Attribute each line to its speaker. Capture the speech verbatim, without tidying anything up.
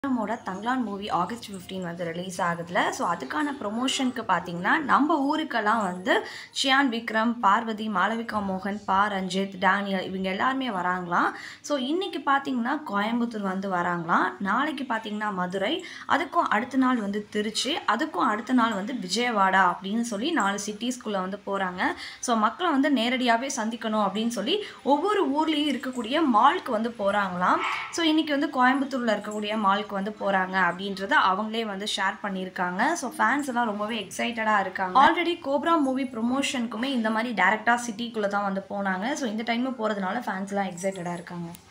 Speaker 1: நம்மோட Thangalaan movie August fifteen வந்து release ஆகுதுல. ஸோ அதுக்கான ப்ரொமோஷனுக்கு பார்த்தீங்கன்னா நம்ம ஊருக்கெல்லாம் வந்து ஷியான் விக்ரம், பார்வதி, மாளவிகா மோகன், பா ரஞ்சித், டேனியல் இவங்க எல்லாருமே வராங்களாம். ஸோ இன்றைக்கி பார்த்தீங்கன்னா கோயம்புத்தூர் வந்து வராங்களாம். நாளைக்கு பார்த்தீங்கன்னா மதுரை, அதுக்கும் அடுத்த நாள் வந்து திருச்சி, அதுக்கும் அடுத்த நாள் வந்து விஜயவாடா அப்படின்னு சொல்லி நாலு சிட்டிஸ்குள்ளே வந்து போகிறாங்க. ஸோ மக்களை வந்து நேரடியாகவே சந்திக்கணும் அப்படின்னு சொல்லி ஒவ்வொரு ஊர்லேயும் இருக்கக்கூடிய மாலுக்கு வந்து போகிறாங்களாம். ஸோ இன்றைக்கி வந்து கோயம்புத்தூரில் இருக்கக்கூடிய மாலுக்கு வந்து போறாங்க அப்படின்றத அவங்களே வந்து ஷேர் பண்ணியிருக்காங்க. ஸோ ஃபேன்ஸ் எல்லாம் ரொம்பவே எக்ஸைட்டடாக இருக்காங்க. ஆல்ரெடி கோப்ரா மூவி ப்ரொமோஷனுக்குமே இந்த மாதிரி டேரக்டாக சிட்டிக்குள்ளே தான் வந்து போனாங்க. ஸோ இந்த டைம் போகிறதுனால ஃபேன்ஸ் எல்லாம் எக்ஸைட்டடாக இருக்காங்க.